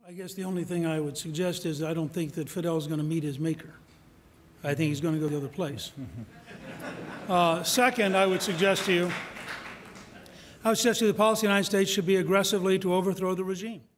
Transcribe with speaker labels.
Speaker 1: I guess the only thing I would suggest is I don't think that Fidel's going to meet his maker. I think he's going to go the other place. Second, I would suggest to you, the policy of the United States should be aggressively to overthrow the regime.